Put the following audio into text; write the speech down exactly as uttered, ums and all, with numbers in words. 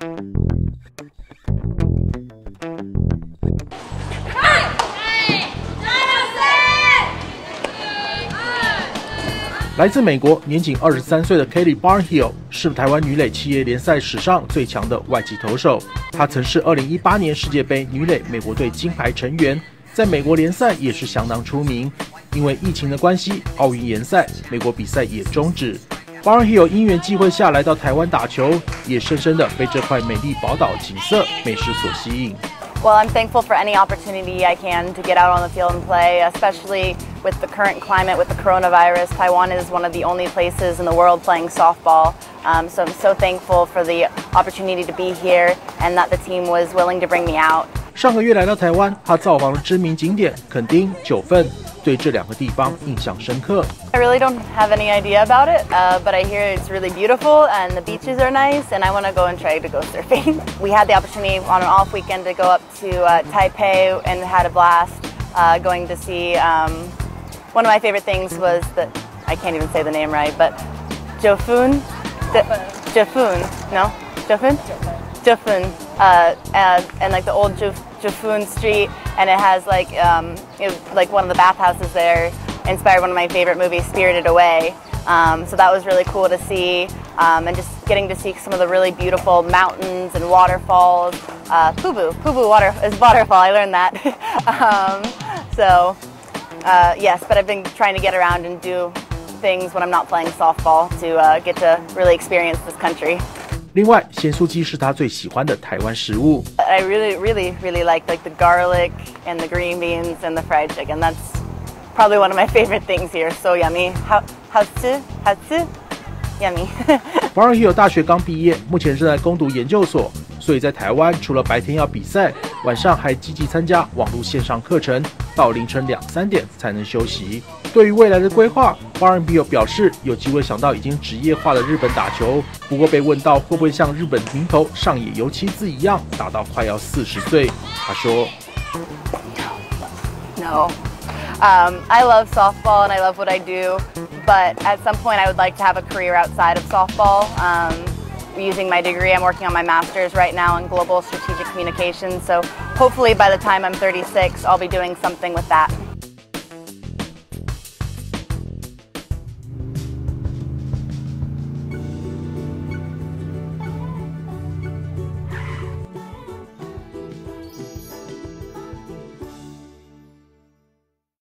来自美国，年仅二十三岁的 Katie Barnhill 是台湾女垒企业联赛史上最强的外籍投手。她曾是二零一八年世界杯女垒美国队金牌成员，在美国联赛也是相当出名。因为疫情的关系，奥运延赛，美国比赛也终止。Barnhill 因缘际会下来到台湾打球，也深深的被这块美丽宝岛景色、美食所吸引。 Well, I'm thankful for any opportunity I can to get out on the field and play, especially with the current climate with the coronavirus. Taiwan is one of the only places in the world playing softball. Um, so I'm so thankful for the opportunity to be here and that the team was willing to bring me out. 上个月来到台湾，他造访了知名景点垦丁、九份，对这两个地方印象深刻。 I really don't have any idea about it, uh, but I hear it's really beautiful and the beaches are nice, and I want to go and try to go surfing. We had the opportunity on an off weekend to go up to uh, Taipei and had a blast uh, going to see. Um, one of my favorite things was that I can't even say the name right, but Jiufun, Jiufun, no, Jiufun, Jiufun, uh, and, and like the old Jiufun Street, and it has like um, it was like one of the bathhouses there. Inspired one of my favorite movies, Spirited Away. Um, so that was really cool to see, um, and just getting to see some of the really beautiful mountains and waterfalls. Uh, Pubu, Pubu water is waterfall. I learned that. um, so uh, yes, but I've been trying to get around and do things when I'm not playing softball to uh, get to really experience this country. 另外，咸酥鸡是他最喜欢的台湾食物。 I really, really, really like like the garlic and the green beans and the fried chicken. That's probably one of my favorite things here. So yummy. How how to how to yummy. Barnhill 大学刚毕业，目前正在攻读研究所，所以在台湾除了白天要比赛，晚上还积极参加网络线上课程，到凌晨两三点才能休息。对于未来的规划 ，Barnhill 表示有机会想到已经职业化的日本打球。不过被问到会不会像日本名投上野由岐子一样打到快要四十岁，他说 ：“No, um, I love softball and I love what I do, but at some point I would like to have a career outside of softball. Um, using my degree, I'm working on my master's right now in global strategic communications. So hopefully by the time I'm thirty-six, I'll be doing something with that."